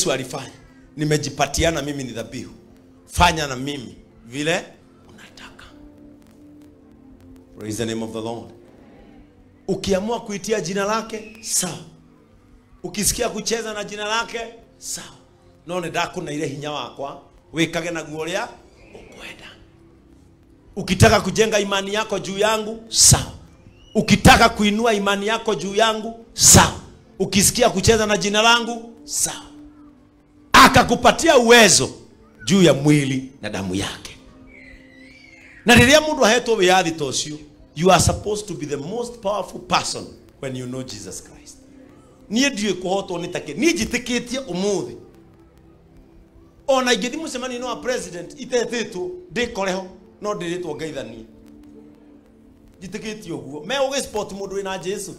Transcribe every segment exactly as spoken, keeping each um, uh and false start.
Yesu alifanya. Nimejipatiana mimi ni dhabihu. Fanya na mimi vile unataka. Praise the name of the Lord. Ukiamua kuitia jina lake, sawa. Ukisikia kucheza na jina lake, sawa. None ndako na ile hinya wakwa, wekage na guoria ukwenda. Ukitaka kujenga imani yako juu yangu, sawa. Ukitaka kuinua imani yako juu yangu, sawa. Ukisikia kucheza na jina langu, sawa. Akakupatia uwezo juu ya mwili na damu yake. Na riria mundu ahetwo wiathi tocio, you are supposed to be the most powerful person when you know Jesus Christ. Nie ndiye kuhotwo nitake, nie njitikitie umuthi. Ona ingithi mucemani no president itetitwo ndikoreho no ndiritwo ngeithanie. Njitikitie uguo. Me uge sport mundu ina Jesu.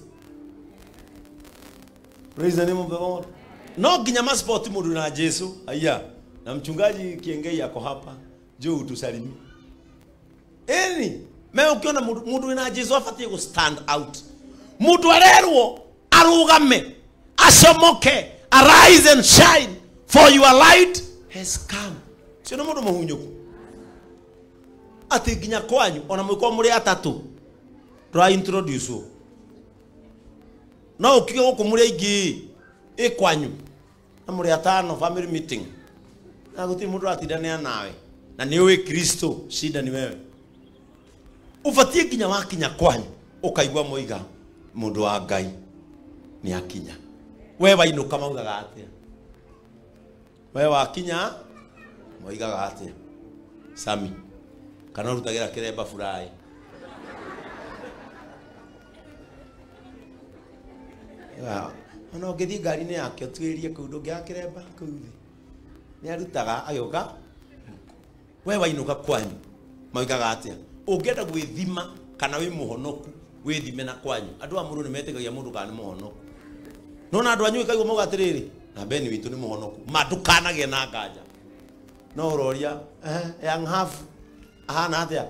Praise the name of the Lord. No ginya ma sport mundu ina Jesu. Aya. Na mchungaji Kiengei yako hapa. Jo utusalimi. Eni, me ukiona mundu mundu ina Jesu afatie go stand out. Mundu arerwo arugame, asomoke, arise and shine, for your light has come. Sio mundu muhunyoku. Ati ginya kwanyu ona mwiko muri atatu. Try introduce. No ukigo ko muri ingi e kwanyu. Na muri atano family meeting. Na guti mundu atidania nawe. Na niwe Kristo, shida ni wewe. Ufatie ginya wakinya kwanyu, ukaigwa moiga mundu wa Ngai ni akinya. We wainuka maugaga atia? We wakinya moigaga atia? Sami kana rutagira kiremba furai. Ya, ana ngithi ngari ni yake twirie kuu ndungia kiremba kuu thi. Ni arutaga ayoka. We wainuka kwanyu moigaga atia? Ungenda gwithima kana wi muhonoku withime na kwanyu. Andu a muru ni metikagia mundu kana muhonoku. Nona andu anyu ikaigwa mauga atiriri na beni witu ni muhonoku. Matukanagie na nganja. No roria eh young half ahana atia?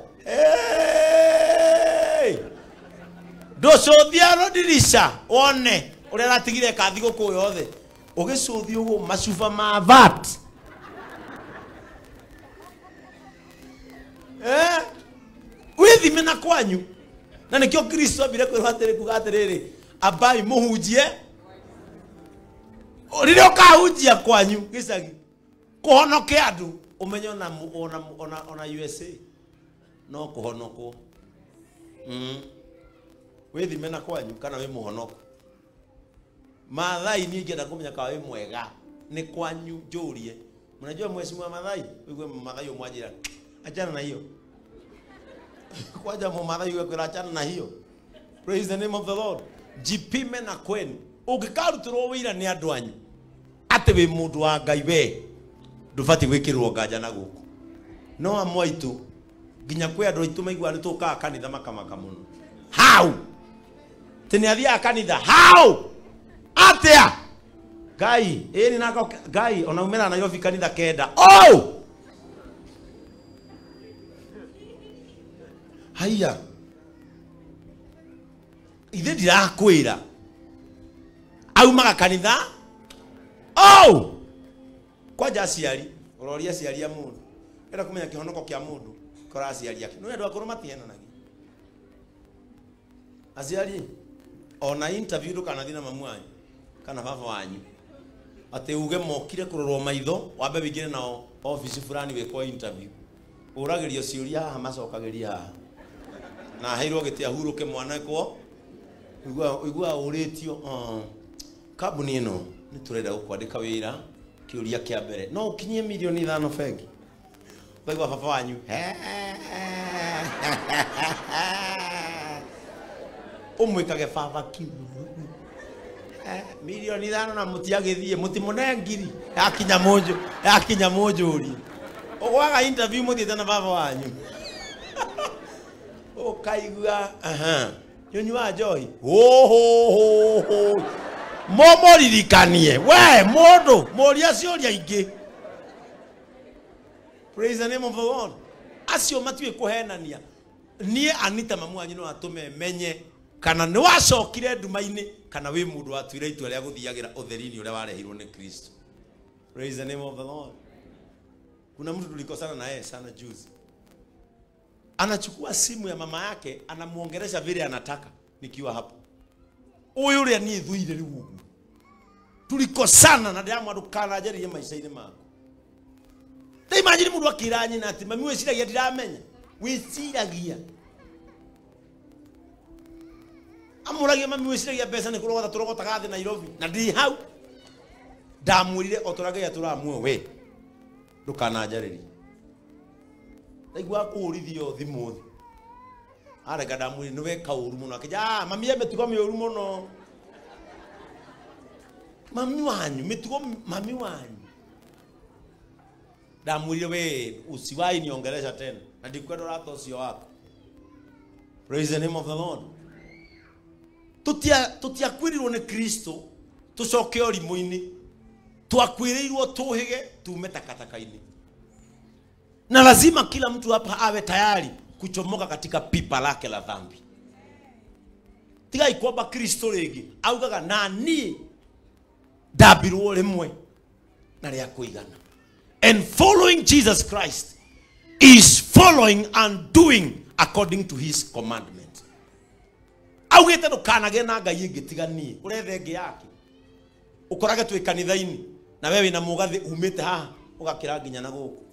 Hey! Docothia ro dirisha one uri ratigire kathi guku yothe. Ugicuthi ugu macuba ma vat. Eh? Withime na kwanyu. Na nikio Kristo abire kwirwatere kugaterere abai muhunjie. Rire ukahunjia kwanyu gicagi. Kuhonoke andu umenyo na ona ona ona U S A no kuhonoko. Mm. Withime na kwanyu kana we muhonoko. Mathai ni ngenda kumenya ka we mwega ni kwanyu njurie. Mnajua mheshimiwa Mathai? Wewe Mathai umwajira. Achana na hiyo. Kwaja mumathai wewe kwirachana na hiyo. Praise the name of the Lord. Jipime na kwenu. Ugikarutiro wira ni andu anyu. Ate we mundu wa Ngai we. Ndufati gwikirwo nganja na guku. No amwaitu ginya kwe andu aitu maigwa ni tuka kanitha makamaka muno. How? Tene athia kanitha. How? Atia. Ngai, eni nako Ngai ona umera na yofi kanitha kenda. Oh! Haya. Ithe ndirakwira. Aumaga kanitha. Oh! Kwaja aciari, uroria aciari a mundu. Era kumenya kihonoko kia mundu, kora aciari ake. No andu akuru matiena nagi. Aciari ona interview ndo kana thina mamu anyu kana baba wanyu. Ate uge mokire kurorwo maitho, wambe bigire nao office fulani wekwo interview. Uragirio ciuria haha macokagiria haha. Na hairwo giti ahuruke mwana ko igwa igwa uritio uh, kabuni ino ni turenda gukwandika wira kiuria kia mbere no ukinyie milioni ithano bengi baigwa baba wanyu umwikage baba kiu milioni ithano na mutiagithie mutimunengiri yakinya mojo yakinya mojuri ogwaga interview muthiete na baba wanyu. Okaigua aha nyonywa joy ho ho ho ho momoririkanie we mundu moria cioria ingi. Praise the name of the Lord. Acio matue kuhenania nie Anita mamu anyu no atume menye kana ni wacokire nduma-ini kana wi mundu watuire itua ria guthiagira utherini uria warehirwo ni Kristo. Praise the name of the Lord. Kuna mtu tulikosana na yeye sana juzi. Anachukua simu ya mama yake, anamuongelesha vile anataka nikiwa hapo. Huyu yule ni dhuire rugu. Tulikosana na damu adukana ajeri ya maisha ile mako. Dai imagine mtu akiranyi na ati mami wesiragia ndiramenya. Wesiragia. Amuragia mami wesiragia pesa ni kurogota turogota gathi Nairobi. Na ndi hau. Ndamwirire otorage ya turamwe we. Ndukana ajareri. Ndaigua kurithio thimu. Arega ndamwirire niwe kauru muno akija ah mami emetigo miuru muno. Mami wanyu metigo mami wanyu. Ndamwirire we usiwai niongelesha tena. Na ndikwenda rato ucio wako. Praise the name of the Lord. Tutia tutia kwirirwo ni Kristo tucoke orimu-ini. Tuakwirirwo tuhige tume takataka-ini. Na lazima kila mtu hapa awe tayari kuchomoka katika pipa lake la dhambi. Tigai kwamba Kristo regi augaga nani ndambirwo rimwe na ria kuigana. And following Jesus Christ is following and doing according to his commandment. Augite ndukanage na ngai ingitiganie urethe ngi yake ukorage twi kanitha-ini na wewe na mugathi umite haha ugakira nginya na guku